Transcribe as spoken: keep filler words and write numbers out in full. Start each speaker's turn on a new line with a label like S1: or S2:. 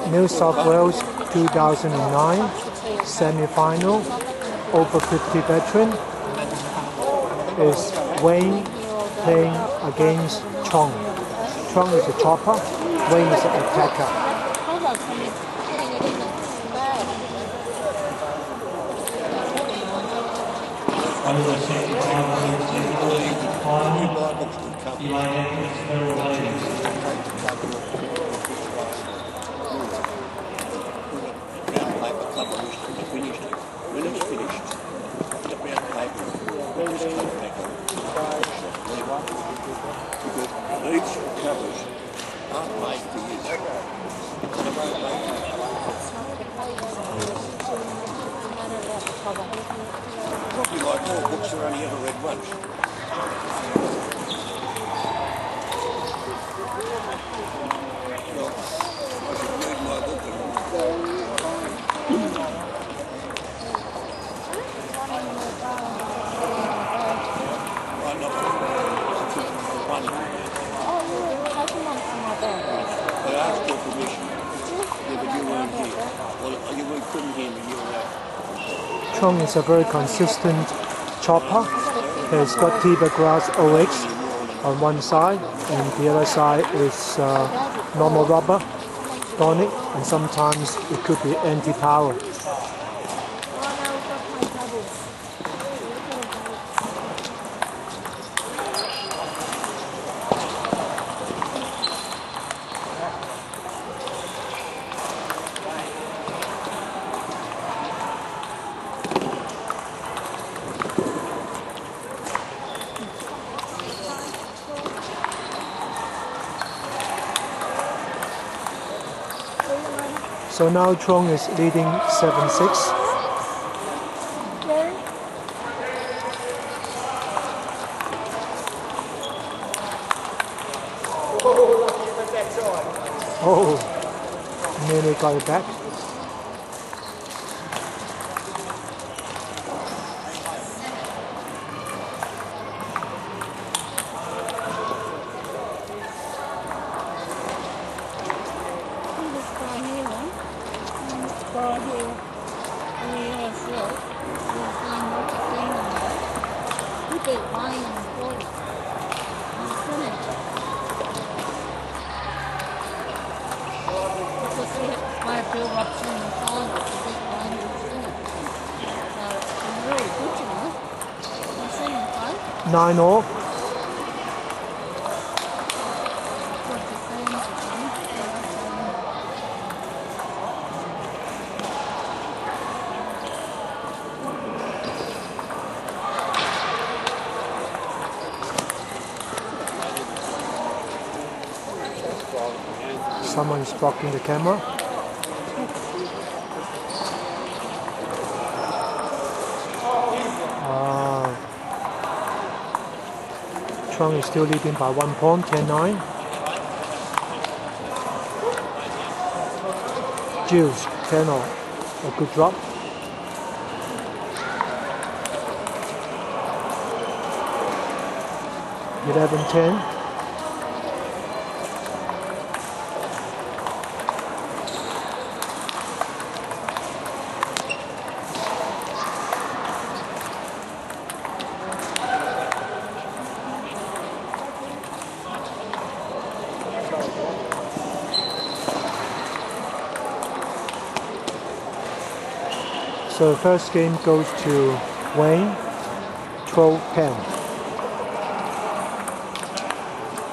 S1: New South Wales two thousand nine semi-final, over fifty veteran, is Wayne playing against Truong. Truong is a chopper, Wayne is an attacker.
S2: Each covers aren't made for use. Probably like all books are only ever read once. Well, I should read my book and I'm not one. I asked your permission. Yeah, but you weren't here. Well, you couldn't hear me, you were there.
S1: Truong is a very consistent chopper. He's got Tiber grass O X on one side, and the other side is uh, normal rubber tonic, and sometimes it could be anti-power. So now Truong is leading seven six. Oh, nearly got it back. Nine all. Someone is blocking the camera. Ah, Truong is still leading by one point, ten nine. Jules, ten all. A good drop. eleven ten. So the first game goes to Wayne, twelve ten.